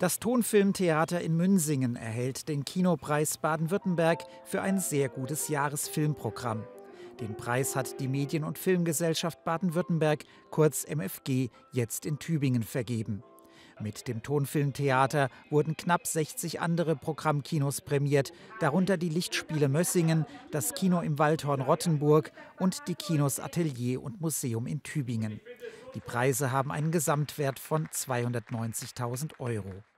Das Tonfilmtheater in Münsingen erhält den Kinopreis Baden-Württemberg für ein sehr gutes Jahresfilmprogramm. Den Preis hat die Medien- und Filmgesellschaft Baden-Württemberg, kurz MFG, jetzt in Tübingen vergeben. Mit dem Tonfilmtheater wurden knapp 60 andere Programmkinos prämiert, darunter die Lichtspiele Mössingen, das Kino im Waldhorn Rottenburg und die Kinos Atelier und Museum in Tübingen. Die Preise haben einen Gesamtwert von 290.000 Euro.